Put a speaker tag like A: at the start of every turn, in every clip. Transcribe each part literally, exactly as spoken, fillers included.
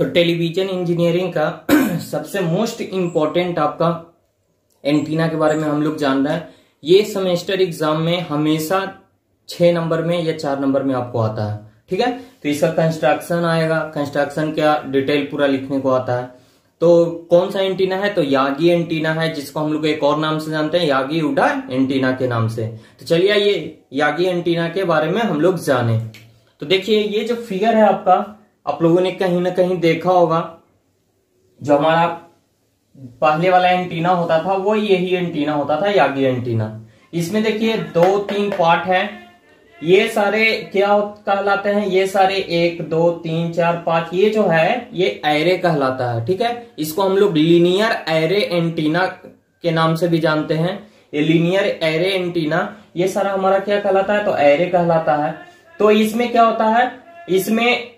A: तो television engineering का सबसे मोस्ट इम्पोर्टेंट आपका एंटीना के बारे में हम लोग जान रहे हैं। ये सेमेस्टर एग्जाम में हमेशा छह नंबर में या चार नंबर में आपको आता है, ठीक है। तो इसका कंस्ट्रक्शन आएगा, कंस्ट्रक्शन क्या डिटेल पूरा लिखने को आता है। तो कौन सा एंटीना है, तो यागी एंटीना है, जिसको हम लोग एक और नाम से जानते हैं, यागी उडा एंटीना के नाम से। तो चलिए ये यागी एंटीना के बारे में हम लोग जाने। तो देखिए ये जो फिगर है आपका, आप लोगों ने कहीं ना कहीं देखा होगा। जो हमारा पहले वाला एंटीना होता था वो यही एंटीना होता था, यागी एंटीना। इसमें देखिए दो तीन पार्ट है। ये सारे क्या कहलाते हैं, ये सारे एक दो तीन चार पांच, ये जो है ये एरे कहलाता है, ठीक है। इसको हम लोग लीनियर एरे एंटीना के नाम से भी जानते हैं। ये लीनियर एरे एंटीना ये सारा हमारा क्या कहलाता है, तो एरे कहलाता है। तो इसमें क्या होता है, इसमें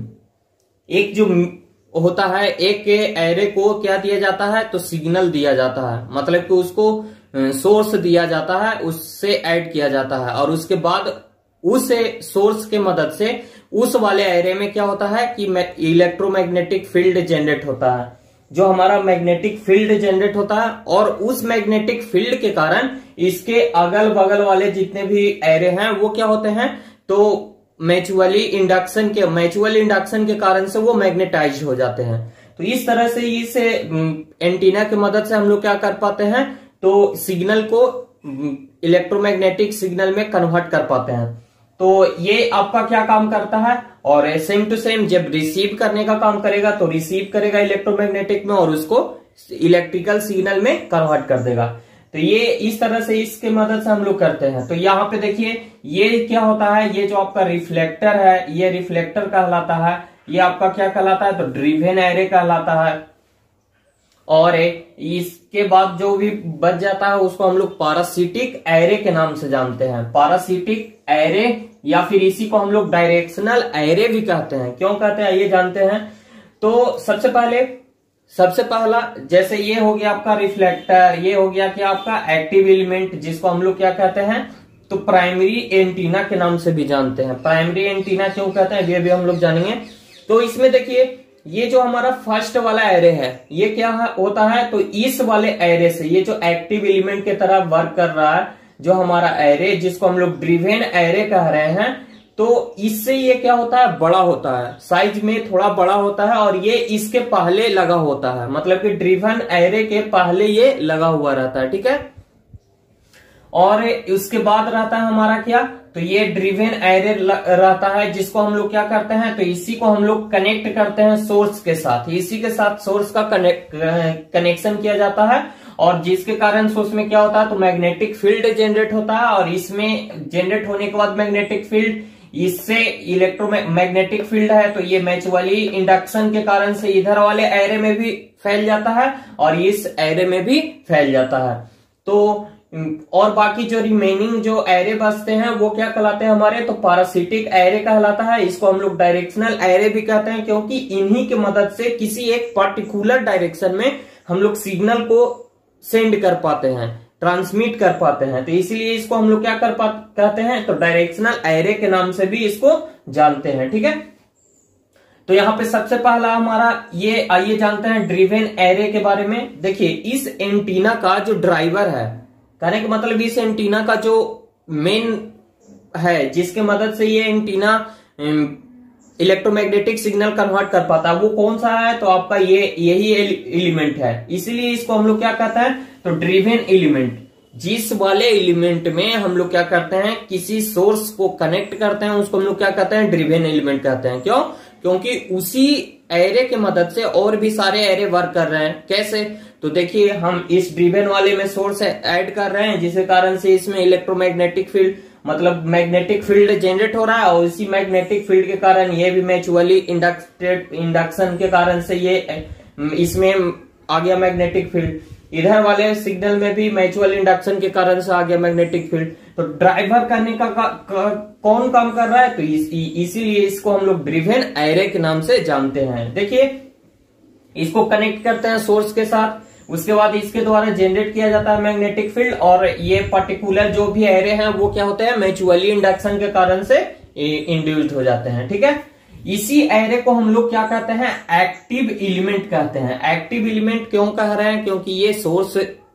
A: एक जो होता है, एक एरे को क्या दिया जाता है, तो सिग्नल दिया जाता है, मतलब कि उसको सोर्स दिया जाता है, उससे ऐड किया जाता है, और उसके बाद उस सोर्स के मदद से उस वाले एरे में क्या होता है कि इलेक्ट्रोमैग्नेटिक फील्ड जनरेट होता है। जो हमारा मैग्नेटिक फील्ड जनरेट होता है, और उस मैग्नेटिक फील्ड के कारण इसके अगल बगल वाले जितने भी एरे हैं वो क्या होते हैं, तो म्यूचुअली इंडक्शन के म्यूचुअल इंडक्शन के कारण से वो मैग्नेटाइज हो जाते हैं। तो इस तरह से इस एंटीना की मदद से हम लोग क्या कर पाते हैं, तो सिग्नल को इलेक्ट्रोमैग्नेटिक सिग्नल में कन्वर्ट कर पाते हैं। तो ये आपका क्या काम करता है, और सेम टू सेम जब रिसीव करने का काम करेगा तो रिसीव करेगा इलेक्ट्रोमैग्नेटिक में, और उसको इलेक्ट्रिकल सिग्नल में कन्वर्ट कर देगा। तो ये इस तरह से इसके मदद से हम लोग करते हैं। तो यहाँ पे देखिए ये क्या होता है, ये जो आपका रिफ्लेक्टर है ये रिफ्लेक्टर कहलाता है। ये आपका क्या कहलाता है, तो ड्रिवेन एरे कहलाता है। और इसके बाद जो भी बच जाता है उसको हम लोग पारासिटिक एरे के नाम से जानते हैं। पारासिटिक एरे या फिर इसी को हम लोग डायरेक्शनल एरे भी कहते हैं। क्यों कहते हैं ये जानते हैं। तो सबसे पहले सबसे पहला जैसे ये हो गया आपका रिफ्लेक्टर, ये हो गया क्या आपका एक्टिव एलिमेंट, जिसको हम लोग क्या कहते हैं, तो प्राइमरी एंटीना के नाम से भी जानते हैं। प्राइमरी एंटीना क्यों कहते हैं ये भी हम लोग जानेंगे। तो इसमें देखिए ये जो हमारा फर्स्ट वाला एरे है ये क्या है, होता है, तो इस वाले एरे से ये जो एक्टिव एलिमेंट की तरह वर्क कर रहा है जो हमारा एरे, जिसको हम लोग ड्रिवेन एरे कह रहे हैं, तो इससे ये क्या होता है, बड़ा होता है, साइज में थोड़ा बड़ा होता है, और ये इसके पहले लगा होता है, मतलब कि ड्रिवन एरे के पहले ये लगा हुआ रहता है, ठीक है। और उसके बाद रहता है हमारा क्या, तो ये ड्रिवेन एरे रहता है, जिसको हम लोग क्या करते हैं, तो इसी को हम लोग कनेक्ट करते हैं सोर्स के साथ। इसी के साथ सोर्स का कनेक्ट कनेक्शन किया जाता है, और जिसके कारण सोर्स में क्या होता है, तो मैग्नेटिक फील्ड जनरेट होता है, और इसमें जनरेट होने के बाद मैग्नेटिक फील्ड, इससे इलेक्ट्रोमैग्नेटिक फील्ड है, तो ये म्यूचुअली इंडक्शन के कारण से इधर वाले एरे में भी फैल जाता है और इस एरे में भी फैल जाता है। तो और बाकी जो रिमेनिंग जो एरे बचते हैं वो क्या कहलाते हैं हमारे, तो पारासिटिक एरे कहलाता है। इसको हम लोग डायरेक्शनल एरे भी कहते हैं, क्योंकि इन्हीं की मदद से किसी एक पर्टिकुलर डायरेक्शन में हम लोग सिग्नल को सेंड कर पाते हैं, ट्रांसमिट कर पाते हैं। तो इसीलिए इसको हम लोग क्या कर पाते कहते हैं, तो डायरेक्शनल एरे के नाम से भी इसको जानते हैं, ठीक है। तो यहाँ पे सबसे पहला हमारा ये आइए जानते हैं ड्रिवेन एरे के बारे में। देखिए इस एंटीना का जो ड्राइवर है, कहने का मतलब इस एंटीना का जो मेन है, जिसके मदद से ये एंटीना इलेक्ट्रोमैग्नेटिक सिग्नल कन्वर्ट कर पाता है, वो कौन सा है, तो आपका ये यही एलिमेंट है। इसीलिए इसको हम लोग क्या कहते हैं, तो ड्रिवेन एलिमेंट। जिस वाले एलिमेंट में हम लोग क्या करते हैं, किसी सोर्स को कनेक्ट करते हैं, उसको हम लोग क्या कहते हैं, ड्रिवेन एलिमेंट कहते हैं। क्यों, क्योंकि उसी एरे के मदद से और भी सारे एरे वर्क कर रहे हैं। कैसे, तो देखिए हम इस ड्रिवेन वाले में सोर्स ऐड कर रहे हैं, जिसके कारण से इसमें इलेक्ट्रोमैग्नेटिक फील्ड मतलब मैग्नेटिक फील्ड जनरेट हो रहा है, और इसी मैग्नेटिक फील्ड के कारण ये भी म्यूचुअली इंडक्टेड इंडक्शन के कारण से ये इसमें आ गया मैग्नेटिक फील्ड। इधर वाले सिग्नल में भी म्यूचुअल इंडक्शन के कारण से आ गया मैग्नेटिक फील्ड। तो ड्राइवर करने का, का, का कौन काम कर रहा है, तो इस, इसीलिए इसको हम लोग ड्रिवेन एरे के नाम से जानते हैं। देखिए इसको कनेक्ट करते हैं सोर्स के साथ, उसके बाद इसके द्वारा जनरेट किया जाता है मैग्नेटिक फील्ड, और ये पर्टिकुलर जो भी एरे हैं वो क्या होते हैं, म्यूचुअली इंडक्शन के कारण से इंड्यूस्ड हो जाते हैं, ठीक है। इसी एरे को हम लोग क्या कहते हैं, एक्टिव एलिमेंट कहते हैं। एक्टिव एलिमेंट क्यों कह रहे हैं, क्योंकि ये सोर्स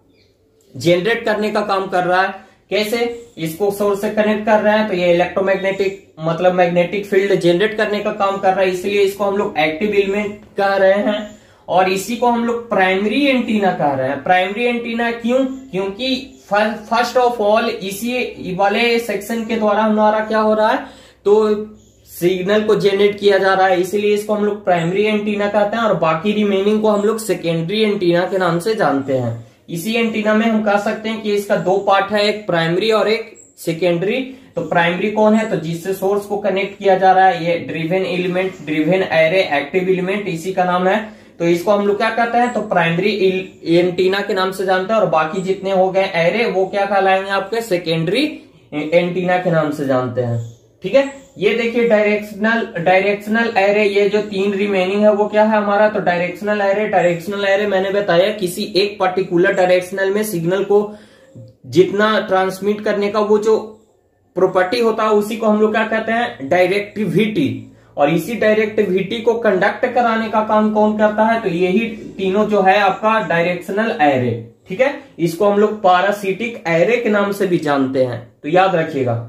A: जनरेट करने का काम कर रहा है। कैसे, इसको सोर्स से कनेक्ट कर रहे हैं तो ये इलेक्ट्रोमैग्नेटिक मतलब मैग्नेटिक फील्ड जनरेट करने का काम कर रहा है, इसलिए इसको हम लोग एक्टिव एलिमेंट कह रहे हैं। और इसी को हम लोग प्राइमरी एंटीना कह रहे हैं। प्राइमरी एंटीना क्यों, क्योंकि फर्स्ट ऑफ ऑल इसी वाले सेक्शन के द्वारा हमारा क्या हो रहा है, तो सिग्नल को जनरेट किया जा रहा है, इसीलिए इसको हम लोग प्राइमरी एंटीना कहते हैं। और बाकी रिमेनिंग को हम लोग सेकेंडरी एंटीना के नाम से जानते हैं। इसी एंटीना में हम कह सकते हैं कि इसका दो पार्ट है, एक प्राइमरी और एक सेकेंडरी। तो प्राइमरी कौन है, तो जिससे सोर्स को कनेक्ट किया जा रहा है, ये driven element, driven array, active element, इसी का नाम है। तो इसको हम लोग क्या कहते हैं, तो प्राइमरी एंटीना के नाम से जानते हैं। और बाकी जितने हो गए एरे वो क्या कहलाएंगे आपके, सेकेंडरी एंटीना के नाम से जानते हैं। ठीक है, ये देखिए डायरेक्शनल डायरेक्शनल एरे, ये जो तीन रिमेनिंग है वो क्या है हमारा, तो डायरेक्शनल एरे। डायरेक्शनल एरे मैंने बताया किसी एक पर्टिकुलर डायरेक्शनल में सिग्नल को जितना ट्रांसमिट करने का वो जो प्रॉपर्टी होता है उसी को हम लोग क्या कहते हैं, डायरेक्टिविटी। और इसी डायरेक्टिविटी को कंडक्ट कराने का काम कौन करता है, तो यही तीनों जो है आपका डायरेक्शनल एरे। ठीक है, इसको हम लोग पैरासिटिक एरे के नाम से भी जानते हैं। तो याद रखिएगा,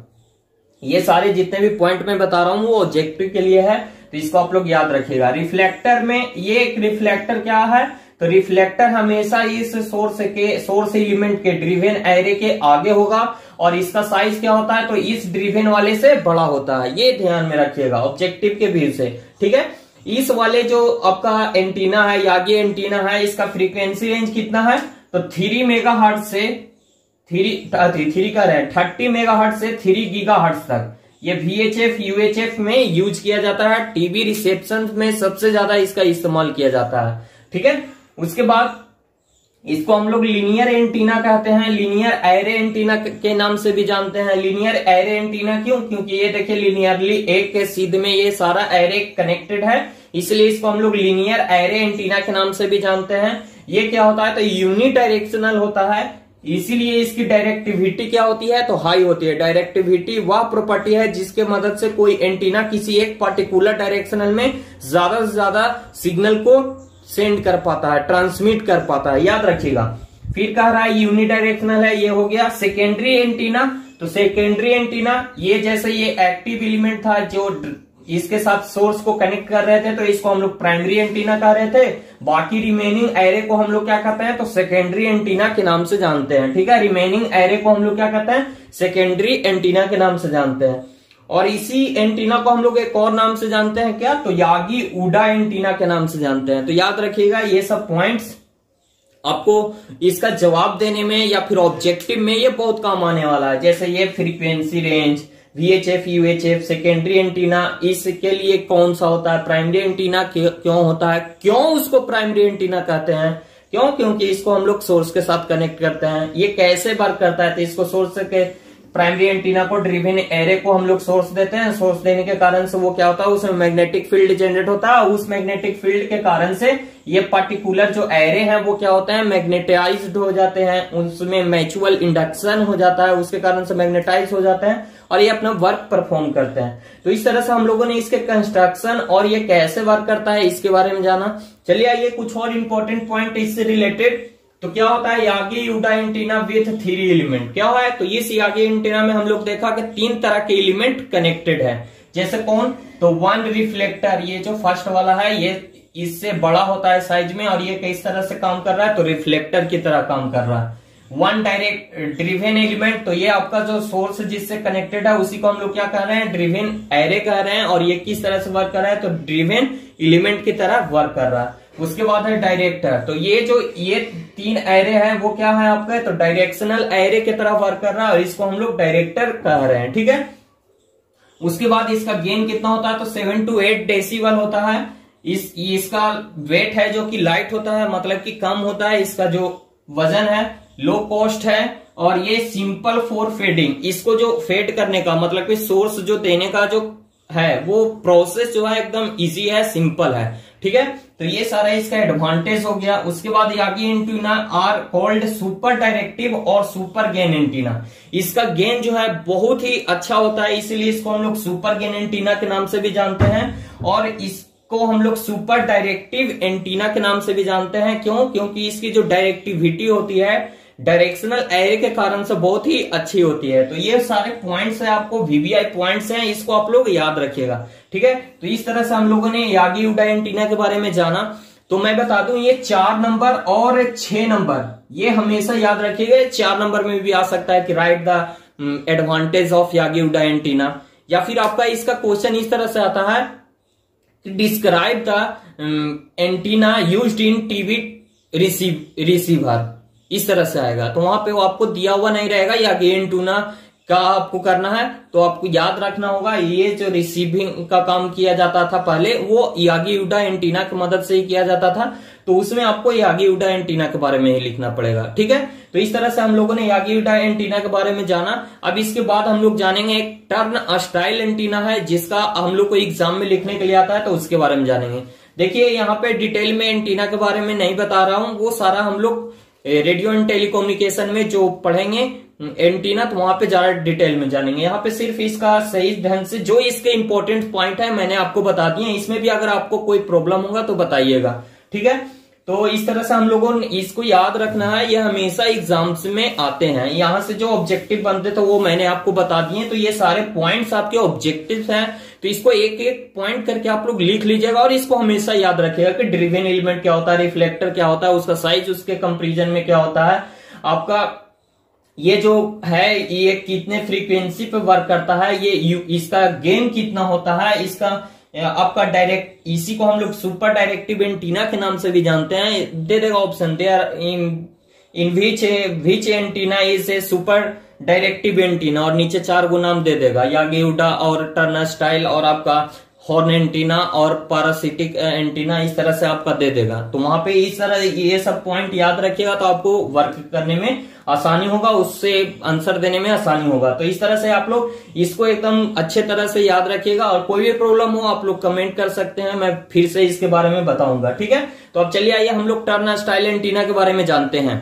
A: ये सारे जितने भी पॉइंट मैं बता रहा हूं वो ऑब्जेक्टिव के लिए है, तो इसको आप लोग याद रखिएगा। रिफ्लेक्टर में ये एक रिफ्लेक्टर क्या है, तो रिफ्लेक्टर हमेशा इस सोर्स के सोर्स एलिमेंट के ड्रिवन एरे के आगे होगा और इसका साइज क्या होता है, तो इस ड्रिवन वाले से बड़ा होता है। ये ध्यान में रखिएगा ऑब्जेक्टिव के व्यू से। ठीक है, इस वाले जो आपका एंटीना है या ये एंटीना है, इसका फ्रीक्वेंसी रेंज कितना है, तो थ्री मेगा हर्ट्ज से थ्री थ्री का रहे थर्टी मेगा हर्ट्ज से थ्री गीगा हर्ट्ज तक ये वीएचएफ यूएचएफ में यूज किया जाता है। टीवी रिसेप्शन में सबसे ज्यादा इसका इस्तेमाल किया जाता है। ठीक है, उसके बाद इसको हम लोग लीनियर एंटीना कहते हैं, लीनियर एरे एंटीना के नाम से भी जानते हैं। लीनियर एरे एंटीना क्यों, क्योंकि ये देखिए लीनियरली एक के सीध में ये सारा एरे कनेक्टेड है, इसलिए इसको हम लोग लीनियर एरे एंटीना के नाम से भी जानते हैं। ये क्या होता है, तो यूनि डायरेक्शनल होता है, इसीलिए इसकी डायरेक्टिविटी क्या होती है, तो हाई होती है। डायरेक्टिविटी वह प्रॉपर्टी है जिसके मदद से कोई एंटीना किसी एक पर्टिकुलर डायरेक्शनल में ज्यादा से ज्यादा सिग्नल को सेंड कर पाता है, ट्रांसमिट कर पाता है। याद रखिएगा। फिर कह रहा है यूनि डायरेक्शनल है, ये हो गया सेकेंडरी एंटीना। तो सेकेंडरी एंटीना ये जैसे ये एक्टिव एलिमेंट था जो इसके साथ सोर्स को कनेक्ट कर रहे थे, तो इसको हम लोग प्राइमरी एंटीना कह रहे थे। बाकी रिमेनिंग एरे को हम लोग क्या कहते हैं, तो सेकेंडरी एंटीना के नाम से जानते हैं। ठीक है, रिमेनिंग एरे को हम लोग क्या कहते हैं, सेकेंडरी एंटीना के नाम से जानते हैं। और इसी एंटीना को हम लोग एक और नाम से जानते हैं क्या, तो यागी उडा एंटीना के नाम से जानते हैं। तो याद रखिएगा ये सब पॉइंट्स आपको इसका जवाब देने में या फिर ऑब्जेक्टिव में ये बहुत काम आने वाला है। जैसे ये frequency range, VHF UHF, secondary antenna, इसके लिए कौन सा होता है, प्राइमरी एंटीना क्यों होता है, क्यों उसको प्राइमरी एंटीना कहते हैं, क्यों, क्योंकि इसको हम लोग सोर्स के साथ कनेक्ट करते हैं। ये कैसे वर्क करता है, तो इसको सोर्स के प्राइमरी एंटीना को ड्रिवन एरे को हम लोग सोर्स देते हैं। सोर्स देने के कारण से वो क्या होता है, उसमें मैग्नेटिक फील्ड जनरेट होता है। उस मैग्नेटिक फील्ड के कारण से ये पर्टिकुलर जो एरे हैं वो क्या होते हैं, मैग्नेटाइज्ड हो जाते हैं, उसमें म्यूचुअल इंडक्शन हो जाता है, उसके कारण से मैग्नेटाइज हो जाते हैं और ये अपना वर्क परफॉर्म करते हैं। तो इस तरह से हम लोगों ने इसके कंस्ट्रक्शन और ये कैसे वर्क करता है इसके बारे में जाना। चलिए आइए कुछ और इंपॉर्टेंट पॉइंट इससे रिलेटेड। तो क्या होता है Yagi Uda antenna with three element, क्या है, तो इस यागी एंटीना में हम लोग देखा कि तीन तरह के एलिमेंट कनेक्टेड है। जैसे कौन, तो वन रिफ्लेक्टर, ये जो फर्स्ट वाला है ये इससे बड़ा होता है साइज में और ये किस तरह से काम कर रहा है, तो रिफ्लेक्टर की तरह काम कर रहा है। वन डायरेक्ट ड्रिवन एलिमेंट, तो ये आपका जो सोर्स जिससे कनेक्टेड है उसी को हम लोग क्या कह रहे हैं, ड्रिवन एरे कह रहे हैं। और ये किस तरह से वर्क कर रहा है, तो ड्रिवन एलिमेंट की तरह वर्क कर रहा है। उसके बाद है डायरेक्टर, तो ये जो ये तीन एरे हैं वो क्या है आपका, तो डायरेक्शनल एरे की तरह वर्क कर रहा है और इसको हम लोग डायरेक्टर कह रहे हैं। ठीक है, उसके बाद इसका गेन कितना होता है, तो सेवन टू एट डेसिबल होता है। इस इसका वेट है जो कि लाइट होता है, मतलब कि कम होता है। इसका जो वजन है लो कॉस्ट है और ये सिंपल फॉर फेडिंग, इसको जो फेड करने का मतलब कि सोर्स जो देने का जो है वो प्रोसेस जो है एकदम इजी है, सिंपल है। ठीक है, तो ये सारा इसका एडवांटेज हो गया। उसके बाद Yagi antenna are called super directive और सुपर गेन एंटीना। इसका गेन जो है बहुत ही अच्छा होता है, इसीलिए इसको हम लोग सुपर गेन एंटीना के नाम से भी जानते हैं। और इसको हम लोग सुपर डायरेक्टिव एंटीना के नाम से भी जानते हैं। क्यों? क्योंकि इसकी जो डायरेक्टिविटी होती है डायरेक्शनल एरे के कारण से बहुत ही अच्छी होती है। तो ये सारे पॉइंट्स है, आपको वीवीआई पॉइंट्स हैं, इसको आप लोग याद रखिएगा। ठीक है, तो इस तरह से हम लोगों ने यागी उडा एंटीना के बारे में जाना। तो मैं बता दूं ये चार नंबर और छह नंबर ये हमेशा याद रखिएगा। चार नंबर में भी आ सकता है कि write the advantage of Yagi Uda antenna, या फिर आपका इसका क्वेश्चन इस तरह से आता है कि describe the antenna used in TV receive receiver, इस तरह से आएगा। तो वहां पे वो आपको दिया हुआ नहीं रहेगा यागी एंटीना का आपको करना है। तो आपको याद रखना होगा ये जो रिसीविंग का काम किया जाता था पहले वो यागी उडा एंटीना की मदद से ही किया जाता था। तो उसमें आपको यागी उडा एंटीना के बारे में ही लिखना पड़ेगा। ठीक है, तो इस तरह से हम लोगों ने यागी उडा एंटीना के बारे में जाना। अब इसके बाद हम लोग जानेंगे एक टर्न स्टाइल एंटीना है जिसका हम लोग को एग्जाम में लिखने के लिए आता है, तो उसके बारे में जानेंगे। देखिए यहाँ पे डिटेल में एंटीना के बारे में नहीं बता रहा हूं, वो सारा हम लोग रेडियो एंड टेलीकम्युनिकेशन में जो पढ़ेंगे एंटीना तो वहां पे ज्यादा डिटेल में जानेंगे। यहाँ पे सिर्फ इसका सही ढंग से जो इसके इंपॉर्टेंट पॉइंट है मैंने आपको बता दिए। इसमें भी अगर आपको कोई प्रॉब्लम होगा तो बताइएगा। ठीक है, तो इस तरह से हम लोगों ने इसको याद रखना है, ये हमेशा एग्जाम्स में आते हैं। यहाँ से जो ऑब्जेक्टिव बनते थे वो मैंने आपको बता दिए। तो ये सारे पॉइंट्स आपके ऑब्जेक्टिव्स हैं, तो इसको एक एक पॉइंट करके आप लोग लिख लीजिएगा और इसको हमेशा याद रखिएगा कि ड्रिवन एलिमेंट क्या होता है, रिफ्लेक्टर क्या होता है, उसका साइज उसके कंपेरिजन में क्या होता है, आपका ये जो है ये कितने फ्रीक्वेंसी पे वर्क करता है, ये इसका गेन कितना होता है, इसका आपका डायरेक्ट, इसी को हम लोग सुपर डायरेक्टिव एंटीना के नाम से भी जानते हैं। दे देगा option, they are in in which which antenna is a super directive antenna, और नीचे चार गो नाम दे देगा, यागी उडा और टर्नर स्टाइल और आपका हॉर्न एंटीना और पैरासिटिक एंटीना, इस तरह से आपका दे देगा। तो वहां पे इस तरह ये सब पॉइंट याद रखिएगा तो आपको वर्क करने में आसानी होगा, उससे आंसर देने में आसानी होगा। तो इस तरह से आप लोग इसको एकदम अच्छे तरह से याद रखिएगा, और कोई भी प्रॉब्लम हो आप लोग कमेंट कर सकते हैं, मैं फिर से इसके बारे में बताऊंगा। ठीक है, तो अब चलिए आइए हम लोग टर्नर स्टाइल एंटीना के बारे में जानते हैं।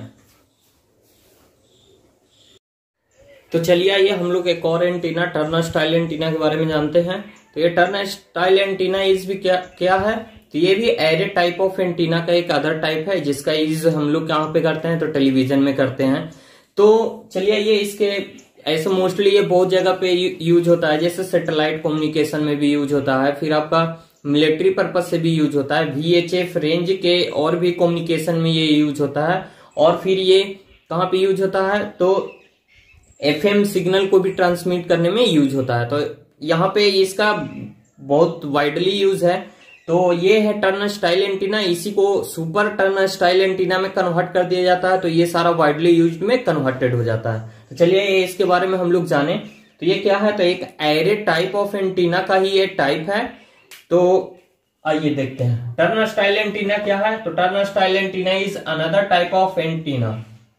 A: तो चलिए आइए हम लोग एक और एंटीना टर्नर स्टाइल एंटीना के बारे में जानते हैं। तो ये टर्नर स्टाइल एंटीना इज भी क्या क्या है, तो ये भी एरे टाइप ऑफ एंटीना का एक अदर टाइप है जिसका यूज हम लोग कहाँ पे करते हैं, तो टेलीविजन में करते हैं। तो चलिए ये इसके ऐसे मोस्टली ये बहुत जगह पे यूज होता है, जैसे सैटेलाइट कम्युनिकेशन में भी यूज होता है, फिर आपका मिलिट्री पर्पज से भी यूज होता है, वीएचएफ रेंज के और भी कम्युनिकेशन में ये यूज होता है, और फिर ये कहाँ पे यूज होता है, तो एफएम सिग्नल को भी ट्रांसमिट करने में यूज होता है। तो यहाँ पे इसका बहुत वाइडली यूज है। तो ये है टर्नर स्टाइल एंटीना, इसी को सुपर टर्नर स्टाइल एंटीना में कन्वर्ट कर दिया जाता है, तो ये सारा वाइडली यूज्ड में कन्वर्टेड हो जाता है। तो चलिए इसके बारे में हम लोग जाने। तो ये क्या है, तो एक एरे टाइप ऑफ एंटीना का ही ये टाइप है। तो आइए देखते हैं टर्नर स्टाइल एंटीना क्या है। तो turner style antenna is another type of antenna,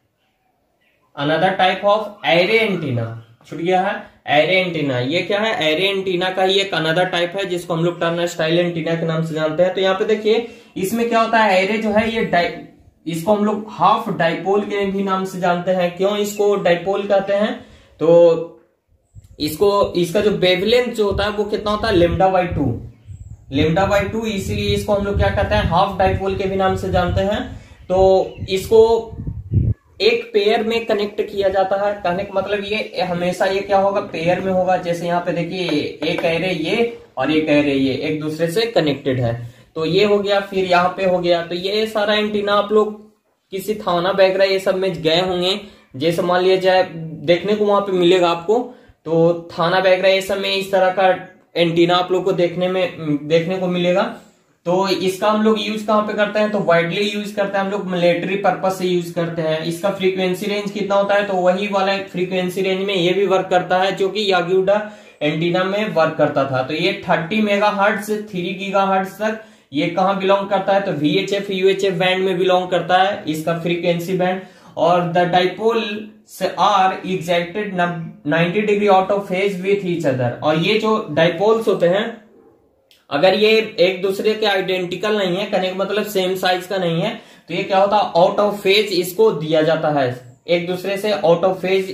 A: another type of array antenna, छूट गया है एरे एंटीना। ये क्या है, एरे एंटीना का ही एक अनदर टाइप है जिसको हम लोग टर्नर स्टाइल एंटीना के नाम से जानते हैं। तो यहाँ पे देखिए इसमें क्या होता है, एरे जो है ये डाइ इसको हम लोग हाफ डाइपोल के भी नाम से जानते हैं। क्यों इसको डाइपोल कहते हैं, तो इसको इसका जो वेवलेंथ जो होता है वो कितना होता है, lambda by two, lambda by two, इसीलिए इसको हम लोग क्या कहते हैं, हाफ डाइपोल के भी नाम से जानते हैं। तो इसको एक पेयर में कनेक्ट किया जाता है, कहने का मतलब ये हमेशा ये क्या होगा, पेयर में होगा। जैसे यहाँ पे देखिए एक एरे ये और एक एरे ये एक दूसरे से कनेक्टेड है, तो ये हो गया, फिर यहाँ पे हो गया। तो ये सारा एंटीना आप लोग किसी थाना वगैरह ये सब में गए होंगे, जैसे मान लिया जाए देखने को वहां पे मिलेगा आपको, तो थाना वगैरह ये सब में इस तरह का एंटीना आप लोग को देखने में देखने को मिलेगा। तो इसका हम लोग यूज कहाँ पे करते हैं, तो वाइडली यूज करते हैं हम लोग, मिलिट्री पर्पज से यूज करते हैं। इसका फ्रीक्वेंसी रेंज कितना होता है, तो वही वाला फ्रीक्वेंसी रेंज में ये भी वर्क करता है जो कि यागी उडा एंटीना में वर्क करता था। तो ये थर्टी मेगा हर्ट्ज से थ्री गीगा हर्ट्ज तक ये कहाँ बिलोंग करता है, तो वीएचएफ यूएचएफ बैंड में बिलोंग करता है इसका फ्रीक्वेंसी बैंड। और the dipole are excited ninety degree out of phase with each other. और ये जो डाइपोल्स होते हैं अगर ये एक दूसरे के आइडेंटिकल नहीं है, कहने का मतलब सेम साइज का नहीं है, तो ये क्या होता है, आउट ऑफ फेज इसको दिया जाता है, एक दूसरे से आउट ऑफ फेज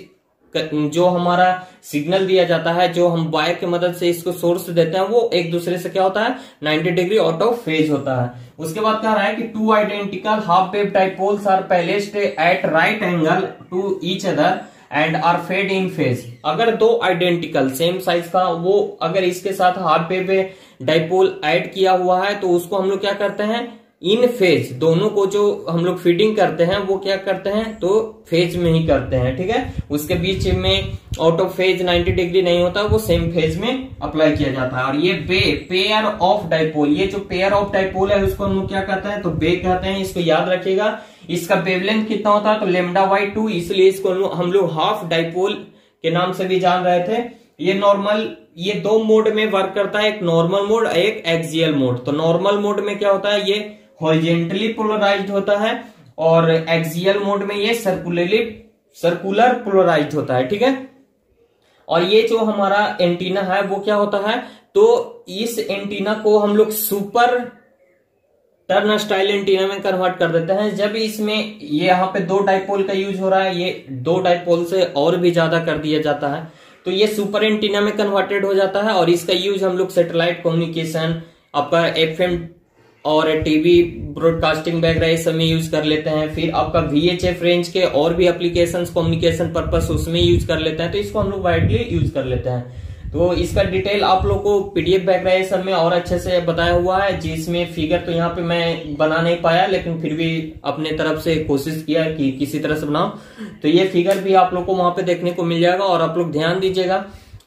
A: जो हमारा सिग्नल दिया जाता है, जो हम वायर की मदद से इसको सोर्स देते हैं, वो एक दूसरे से क्या होता है, ninety degree out of phase होता है। उसके बाद कह रहा है कि two identical half wave dipoles are placed at right angle to each other and are fed in phase. अगर दो आइडेंटिकल सेम साइज का वो अगर इसके साथ हाफ वेव डाइपोल ऐड किया हुआ है तो उसको हम लोग क्या करते हैं, इन फेज, दोनों को जो हम लोग फीडिंग करते हैं वो क्या करते हैं, तो फेज में ही करते हैं, ठीक है। उसके बीच में out of phase ninety degree नहीं होता, वो सेम फेज में अप्लाई किया जाता है। और ये बे पेयर ऑफ डाइपोल, ये जो पेयर ऑफ डाइपोल है उसको हम लोग क्या कहते हैं, तो बे कहते हैं। इसको याद रखिएगा। इसका वेवलेंथ कितना होता है, तो लेमडा बाई टू, इसलिए इसको हम लोग हाफ डाइपोल के नाम से भी जान रहे थे। ये नॉर्मल, ये दो मोड में वर्क करता है, एक नॉर्मल मोड, एक एक्सियल मोड। तो नॉर्मल मोड में क्या होता है, ये हॉरिजॉन्टली पोलराइज्ड होता है और एक्सियल मोड में ये सर्कुलरली सर्कुलर पोलराइज्ड होता है, ठीक है। और ये जो हमारा एंटीना है वो क्या होता है, तो इस एंटीना को हम लोग सुपर टर्न स्टाइल एंटीना में कन्वर्ट कर देते हैं। जब इसमें ये यहाँ पे दो डाइपोल का यूज हो रहा है, ये दो डाइपोल से और भी ज्यादा कर दिया जाता है, तो ये सुपर एंटीना में कन्वर्टेड हो जाता है। और इसका यूज हम लोग सैटेलाइट कम्युनिकेशन, आपका एफएम और टीवी ब्रॉडकास्टिंग वगैरह ये सब में यूज कर लेते हैं। फिर आपका वीएचएफ रेंज के और भी एप्लीकेशंस कम्युनिकेशन पर्पस उसमें यूज कर लेते हैं, तो इसको हम लोग वाइडली यूज कर लेते हैं। तो इसका डिटेल आप लोग को पीडीएफ वगैरह ये सब में और अच्छे से बताया हुआ है, जिसमें फिगर तो यहाँ पे मैं बना नहीं पाया, लेकिन फिर भी अपने तरफ से कोशिश किया कि किसी तरह से बनाओ। तो ये फिगर भी आप लोग को वहां पे देखने को मिल जाएगा। और आप लोग ध्यान दीजिएगा,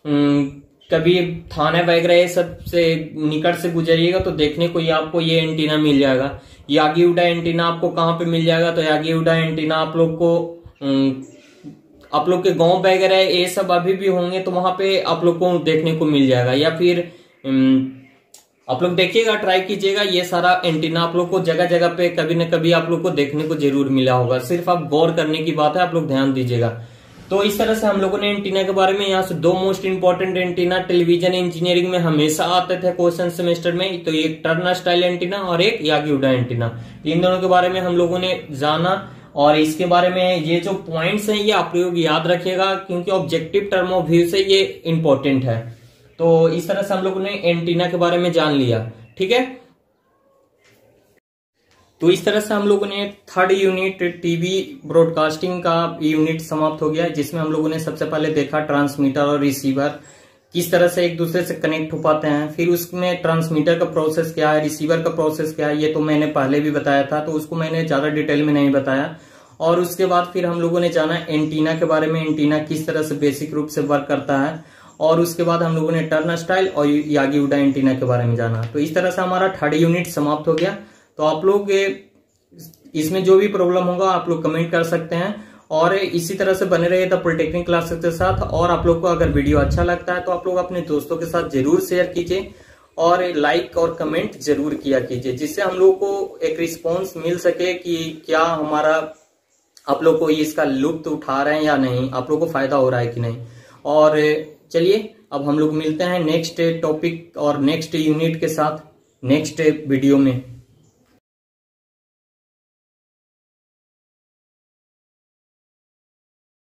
A: कभी थाने वगैरह ये सब से निकट से गुजरिएगा तो देखने को ये आपको ये एंटीना मिल जाएगा। यागीउडा एंटीना आपको कहाँ पे मिल जाएगा, तो यागीउडा एंटीना आप लोग को आप लोग के गांव वगैरह ये सब अभी भी होंगे तो वहां पे आप लोग को देखने को मिल जाएगा। या फिर आप लोग देखिएगा, ट्राई कीजिएगा, ये सारा एंटीना आप लोग को जगह जगह पे कभी न कभी आप लोग को देखने को जरूर मिला होगा। सिर्फ आप गौर करने की बात है, आप लोग ध्यान दीजिएगा। तो इस तरह से हम लोगों ने एंटीना के बारे में, यहाँ से दो most important antenna television engineering में हमेशा आते थे क्वेश्चन सेमेस्टर में, तो एक टर्न स्टाइल एंटीना और एक यागीउडा एंटीना, इन दोनों के बारे में हम लोगों ने जाना। और इसके बारे में ये जो पॉइंट्स हैं ये आप लोग याद रखिएगा, क्योंकि ऑब्जेक्टिव टर्म ऑफ व्यू से ये इंपॉर्टेंट है। तो इस तरह से हम लोगों ने एंटीना के बारे में जान लिया, ठीक है। तो इस तरह से हम लोगों ने थर्ड यूनिट टीवी ब्रॉडकास्टिंग का यूनिट समाप्त हो गया, जिसमें हम लोगों ने सबसे पहले देखा ट्रांसमीटर और रिसीवर किस तरह से एक दूसरे से कनेक्ट हो पाते हैं। फिर उसमें ट्रांसमीटर का प्रोसेस क्या है, रिसीवर का प्रोसेस क्या है, ये तो मैंने पहले भी बताया था, तो उसको मैंने ज्यादा डिटेल में नहीं बताया। और उसके बाद फिर हम लोगों ने जाना एंटीना के बारे में, एंटीना किस तरह से बेसिक रूप से वर्क करता है। और उसके बाद हम लोगों ने टर्न स्टाइल और यागीउडा एंटीना के बारे में जाना। तो इस तरह से हमारा थर्ड यूनिट समाप्त हो गया। तो आप लोग इसमें जो भी प्रॉब्लम होगा आप लोग कमेंट कर सकते हैं, और इसी तरह से बने रहिए द पॉलिटेक्निक क्लासेस के साथ। और आप लोग को अगर वीडियो अच्छा लगता है तो आप लोग अपने दोस्तों के साथ जरूर शेयर कीजिए और लाइक और कमेंट जरूर किया कीजिए, जिससे हम लोग को एक रिस्पॉन्स मिल सके कि क्या हमारा आप लोग को इसका लुत्फ उठा रहे हैं या नहीं, आप लोग को फायदा हो रहा है कि नहीं। और चलिए अब हम लोग मिलते हैं नेक्स्ट टॉपिक और नेक्स्ट यूनिट के साथ नेक्स्ट वीडियो में।